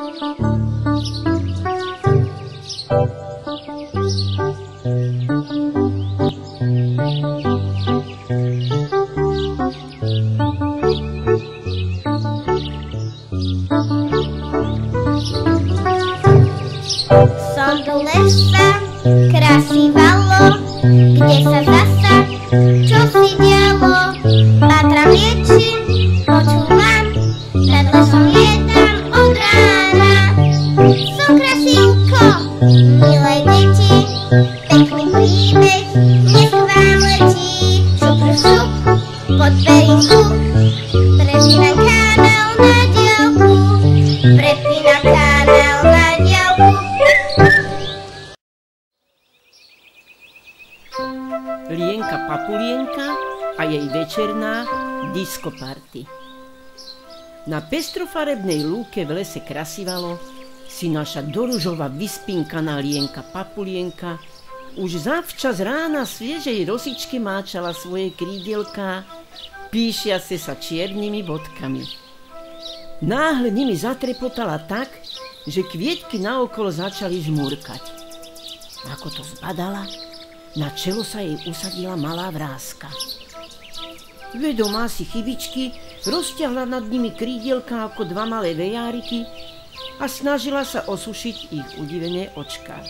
Som do lesa, krasívalo, kde sa zasa čosi dialo. Pátram, liečím, počúvam, nad lesom liedam od rána. Som krasívko, milé deti, pekný príbeh, nech vám letí. Šup, šup, pod perinku, prepínam kanál na diaľku, prepínam kanál na diaľku. Lienka Papulienka a jej večerná diskoparty. Na pestrofarebnej lúke v lese Krasivalo si naša doružova vyspinkaná Lienka Papulienka už zavčas rána sviežej rosičke máčala svoje krídelká, píšiace sa čiernymi bodkami. Náhle nimi zatrepotala tak, že kvietky naokolo začali žmúrkať. Ako to zbadala, na čelo sa jej usadila malá vrázka. Vedomá si chybičky, rozťahla nad nimi krídelka ako dva malé vejáriky a snažila sa osušiť ich udivené očká.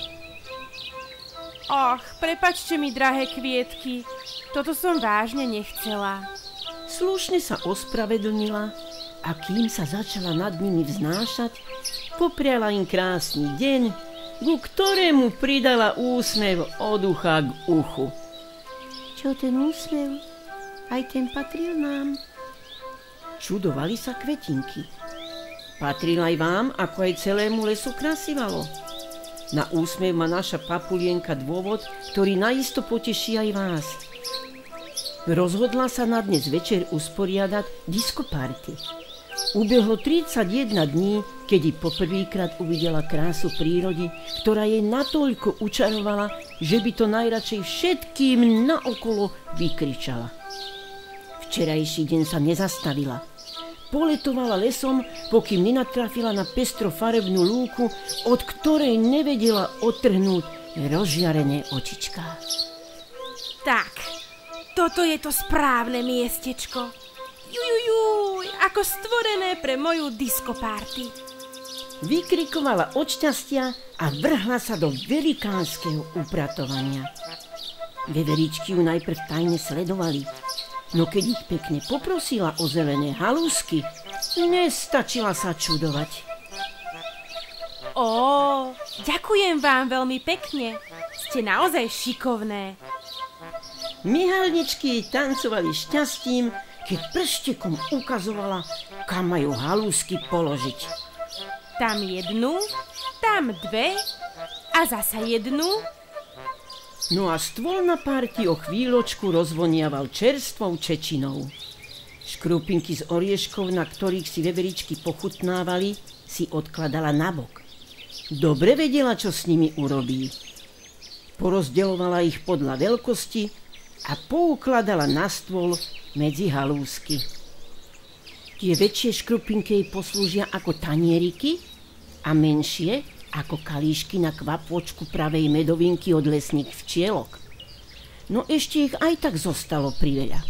Och, prepáčte mi, drahé kvietky, toto som vážne nechcela. Slušne sa ospravedlnila a kým sa začala nad nimi vznášať, popriala im krásny deň, ku ktorému pridala úsmev od ucha k uchu. Čo ten úsmev? Aj ten patril nám. Čudovali sa kvetinky. Patril aj vám, ako aj celému lesu Krasivalo. Na úsmev má naša Papulienka dôvod, ktorý naisto poteší aj vás. Rozhodla sa na dnes večer usporiadať diskoparty. Ubehlo 31 dní, kedy poprvýkrát uvidela krásu prírody, ktorá jej natoľko učarovala, že by to najradšej všetkým naokolo vykričala. Včerajší deň sa nezastavila. Poletovala lesom, pokým nenatrafila na pestrofarebnú lúku, od ktorej nevedela odtrhnúť rozžiarené očičká. Tak, toto je to správne miestečko. Jujujuj, ako stvorené pre moju diskoparty. Vykrikovala od šťastia a vrhla sa do velikánskeho upratovania. Veveričky ju najprv tajne sledovali, no keď ich pekne poprosila o zelené halúsky, nestačila sa čudovať. Ó, ďakujem vám veľmi pekne, ste naozaj šikovné. Myhalničky tancovali šťastím, keď prštekom ukazovala, kam majú halúsky položiť. Tam jednu, tam dve a zasa jednu. No a stôl na párty o chvíľočku rozvoniaval čerstvou čečinou. Škrupinky z orieškov, na ktorých si veveričky pochutnávali, si odkladala nabok. Dobre vedela, čo s nimi urobí. Porozdeľovala ich podľa veľkosti a poukladala na stôl medzi halúsky. Tie väčšie škrupinky jej poslúžia ako tanieriky a menšie ako kalíšky na kvapôčku pravej medovinky od lesných včielok. No ešte ich aj tak zostalo priveľa.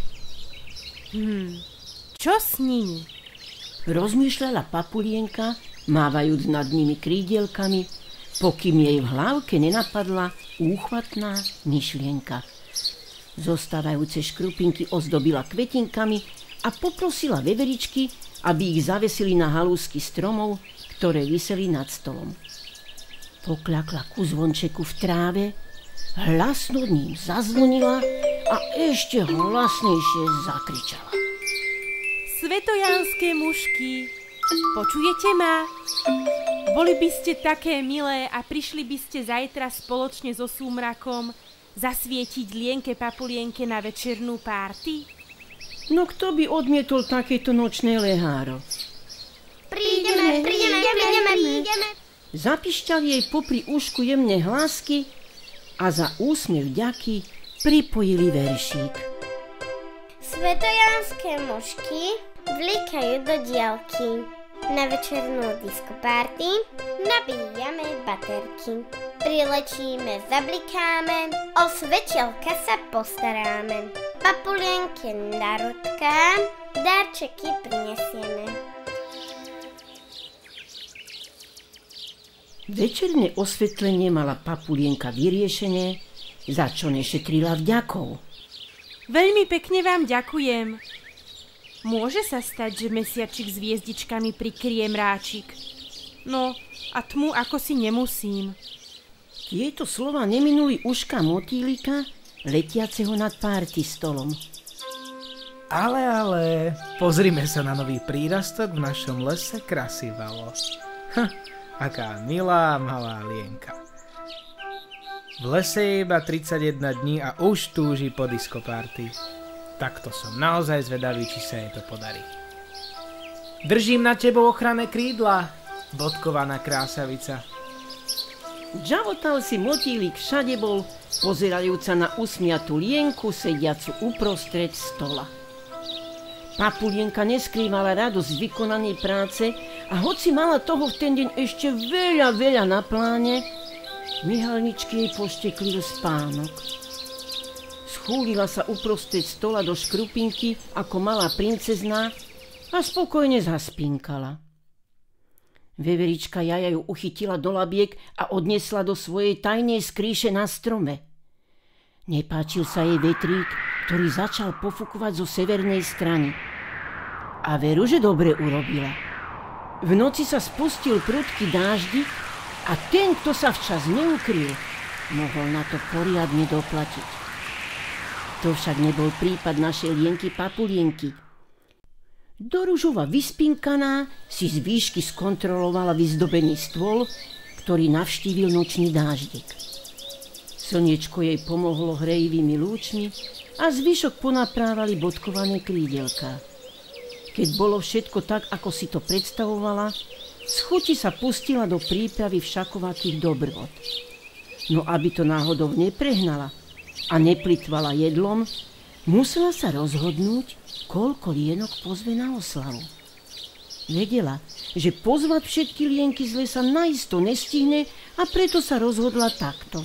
Čo s nimi? Rozmýšľala Papulienka, mávajúc nad nimi krídielkami, pokým jej v hlavke nenapadla úchvatná myšlienka. Zostávajúce škrupinky ozdobila kvetinkami a poprosila veveričky, aby ich zavesili na halúsky stromov, ktoré viseli nad stolom. Pokľakla ku zvončeku v tráve, hlasno ním zazvonila a ešte hlasnejšie zakričala. Svetojanské mužky, počujete ma? Boli by ste také milé a prišli by ste zajtra spoločne so súmrakom zasvietiť Lienke Papulienke na večernú párty? No kto by odmietol takéto nočné leháro? Prídeme. Zapišťal jej popri ušku jemné hlásky a za úsmev vďaky pripojili veršík. Svetojanské mužky vlíkajú do diaľky. Na večernú disco party nabíjame baterky. Prilečíme, zablikáme, o svetelka sa postaráme. Papulienke narodká, darčeky prinesieme. Večerné osvetlenie mala Papulienka vyriešené, za čo nešetrila vďakov. Veľmi pekne vám ďakujem. Môže sa stať, že mesiačik s hviezdičkami prikryje mráčik. No, a tmu ako si nemusím. Tieto slova neminuli uška motýlika, letiaceho nad párty stolom. Ale, pozrime sa na nový prírastok v našom lese Krasivalo. Aká milá malá lienka. V lese je iba 31 dní a už túži po disco party. Takto som naozaj zvedavý, či sa jej to podarí. Držím na tebou ochranné krídla, bodkovaná krásavica. Džavotal si motýlik všade bol, pozerajúca na usmiatú lienku sediacu uprostred stola. Papulienka neskrývala radosť z vykonanej práce a hoci mala toho v ten deň ešte veľa na pláne, myhalničky jej pošteklil spánok. Schúlila sa uprostred stola do škrupinky ako malá princezná a spokojne zaspinkala. Veverička Jaja ju uchytila do labiek a odniesla do svojej tajnej skrýše na strome. Nepáčil sa jej vetrík, ktorý začal pofúkovať zo severnej strany. A veru, že dobre urobila. V noci sa spustil prudký dáždik a ten, kto sa včas neukryl, mohol na to poriadne doplatiť. To však nebol prípad našej lienky Papulienky. Doružova vyspinkaná si z výšky skontrolovala vyzdobený stôl, ktorý navštívil nočný dáždik. Slniečko jej pomohlo hrejivými lúčmi a zvyšok ponaprávali bodkované krídelká. Keď bolo všetko tak, ako si to predstavovala, z chuti sa pustila do prípravy všakovakých dobrôt. No aby to náhodou neprehnala a neplitvala jedlom, musela sa rozhodnúť, koľko lienok pozve na oslavu. Vedela, že pozvať všetky lienky z lesa naisto nestihne a preto sa rozhodla takto.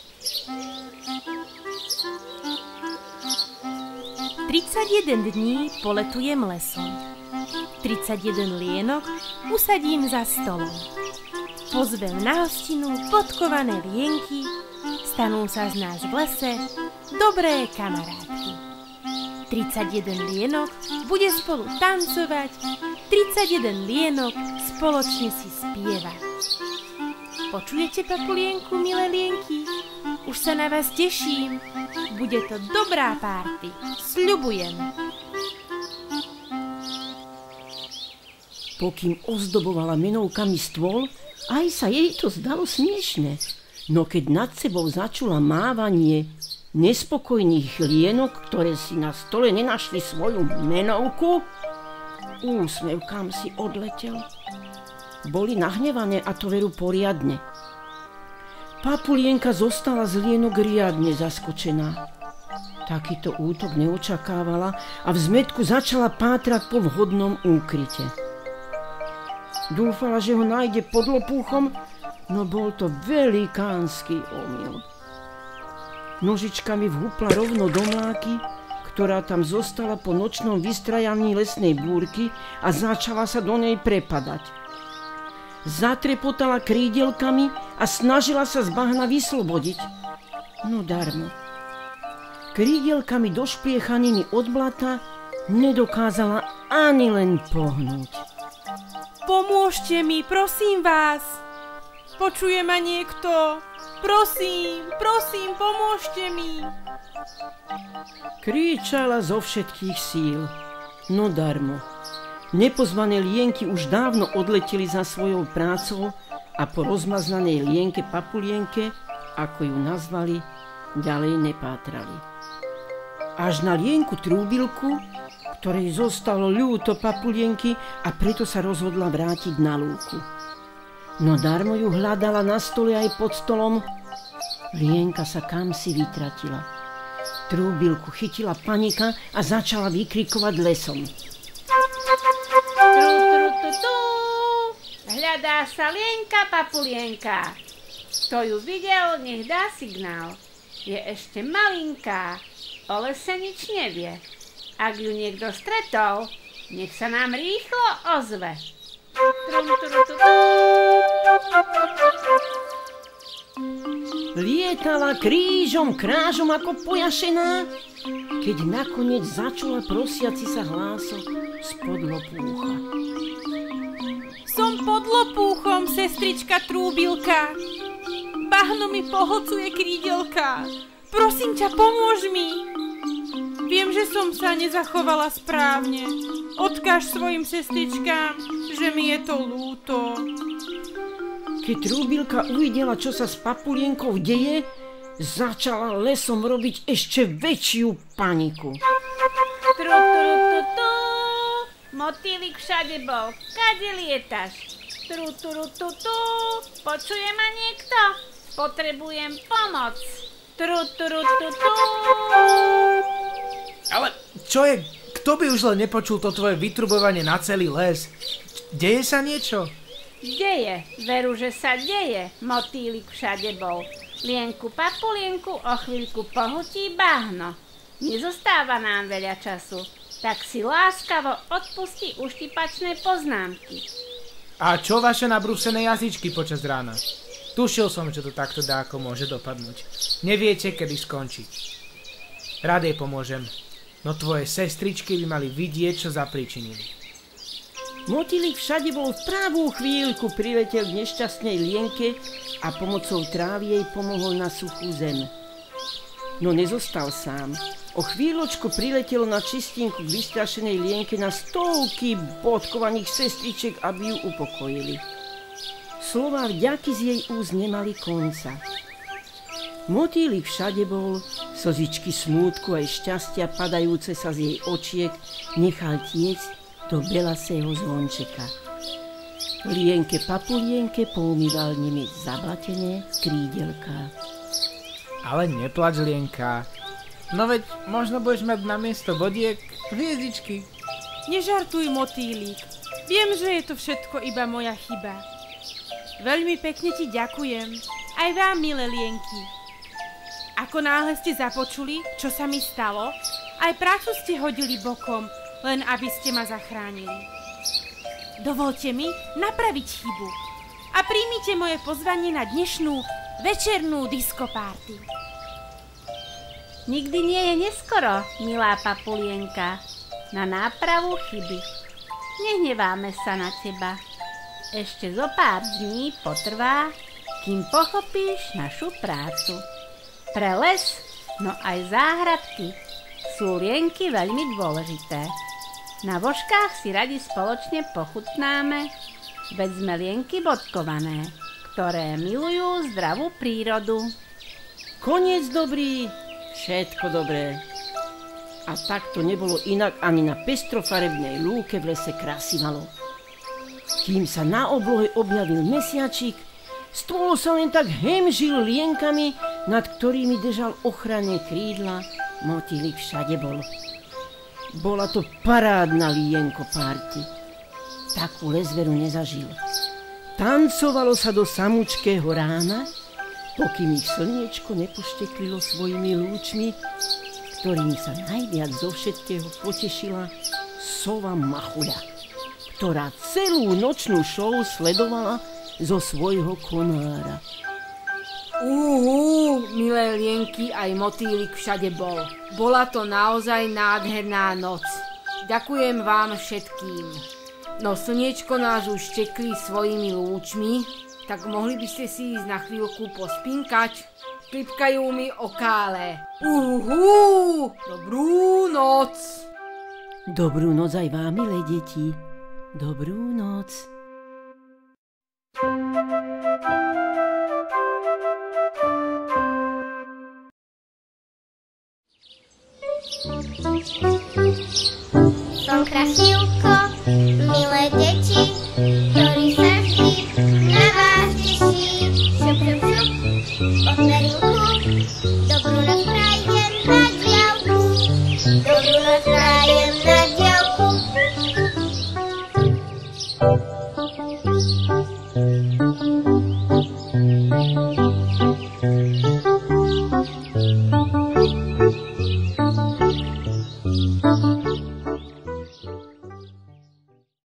31 dní poletujem lesom. 31 lienok usadím za stolom. Pozvem na hostinu bodkované lienky, stanú sa z nás v lese dobré kamarátky. 31 lienok bude spolu tancovať, 31 lienok spoločne si spieva. Počujete, Papulienku, milé lienky? Už sa na vás teším. Bude to dobrá párty, sľubujem. Pokým ozdobovala menovkami stôl, aj sa jej to zdalo smiešne. No keď nad sebou začula mávanie nespokojných lienok, ktoré si na stole nenašli svoju menovku, úsmev kam si odletel. Boli nahnevané a to veru poriadne. Papulienka zostala z lienok riadne zaskočená. Takýto útok neočakávala a v zmätku začala pátrať po vhodnom úkryte. Dúfala, že ho nájde pod lopúchom, no bol to velikánsky omyl. Nožičkami vhupla rovno do mláky, ktorá tam zostala po nočnom vystrajaní lesnej búrky a začala sa do nej prepadať. Zatrepotala krídelkami a snažila sa z bahna vyslobodiť. No darmo. Krídelkami došpliechanými od blata nedokázala ani len pohnúť. Pomôžte mi, prosím vás. Počuje ma niekto? Prosím, pomôžte mi. Kričala zo všetkých síl, no darmo. Nepozvané lienky už dávno odleteli za svojou prácou a po rozmaznanej lienke Papulienke, ako ju nazvali, ďalej nepátrali. Až na lienku Trúbilku, ktorej zostalo ľúto Papulienky a preto sa rozhodla vrátiť na lúku. No darmo ju hľadala na stole aj pod stolom. Lienka sa kamsi vytratila. Trúbilku chytila panika a začala vykrikovať lesom. Hľadá sa Lienka Papulienka. Kto ju videl, nech dá signál. Je ešte malinká, o lese nič nevie. Ak ju niekto stretol, nech sa nám rýchlo ozve. Lietala krížom krážom ako pojašená, keď nakoniec začula prosiaci sa hlások spod lopúcha. Som pod lopúchom, sestrička Trúbilka. Bahno mi pohlcuje krídelka. Prosím ťa, pomôž mi. Viem, že som sa nezachovala správne. Odkáž svojim sestričkám, že mi je to ľúto. Keď Trúbilka uvidela, čo sa s Papulienkou deje, začala lesom robiť ešte väčšiu paniku. Motýlik všade bol. Kade lietaš? Počuje ma niekto? Potrebujem pomoc. Ale čo je? Kto by už len nepočul to tvoje vytrubovanie na celý les? Deje sa niečo? Deje, veru, že sa deje. Motýlik všade bol. Lienku Papulienku o chvíľku pohutí bahno. Nezostáva nám veľa času, tak si láskavo odpustí uštipačné poznámky. A čo vaše nabrúsené jazyčky počas rána? Tušil som, že to takto dáko môže dopadnúť. Neviete, kedy skončiť. Rád jej pomôžem, no tvoje sestričky by mali vidieť, čo zapríčinili. Motýlik všade bol v pravú chvíľku priletel k nešťastnej Lienke a pomocou trávy jej pomohol na suchú zem. No nezostal sám. O chvíľočku priletelo na čistinku k vystrašenej Lienke na stovky bodkovaných sestričiek, aby ju upokojili. Slová vďaky z jej úst nemali konca. Motýlik všade bol, slzičky smútku aj šťastia padajúce sa z jej očiek nechal tiecť do belasého zvončeka. Lienke Papulienke poumýval nimi zablatené krídelká. Ale neplač, Lienka. No veď možno budeš mať namiesto bodiek hviezdičky. Nežartuj, Motýlik. Viem, že je to všetko iba moja chyba. Veľmi pekne ti ďakujem. Aj vám, milé Lienky. Ako náhle ste započuli, čo sa mi stalo, aj prácu ste hodili bokom, len aby ste ma zachránili. Dovolte mi napraviť chybu a príjmite moje pozvanie na dnešnú večernú diskopárty. Nikdy nie je neskoro, milá Papulienka, na nápravu chyby. Nehneváme sa na teba. Ešte zo pár dní potrvá, kým pochopíš našu prácu. Pre les, no aj záhradky, sú lienky veľmi dôležité. Na vožkách si radi spoločne pochutnáme, veď sme lienky bodkované, ktoré milujú zdravú prírodu. Koniec dobrý, všetko dobré. A tak to nebolo inak ani na pestrofarebnej lúke v lese Krasivalo. Kým sa na oblohe objavil mesiačik, stôl sa len tak hemžil lienkami, nad ktorými držal ochranné krídla Motýlik všade bol. Bola to parádna Lienko párty. Takú lesveru nezažil. Tancovalo sa do samučkého rána, pokým ich slniečko nepošteklilo svojimi lúčmi, ktorým sa najviac zo všetkého potešila sova Machuľa, ktorá celú nočnú show sledovala zo svojho konára. Milé Lienky, aj Motýlik všade bol. Bola to naozaj nádherná noc. Ďakujem vám všetkým. No slniečko nás už štekli svojimi lúčmi, tak mohli by ste si ísť na chvíľku pospinkať. Klipkajú mi okále. Dobrú noc. Dobrú noc aj vám, milé deti. Dobrú noc. Som krasivko, milé deti, ktorý sa vždy na vás teší. Šup, šup, šup, po perinku, dobrú noc prajem na diaľku. Dobrú noc prajem na diaľku. Thank you.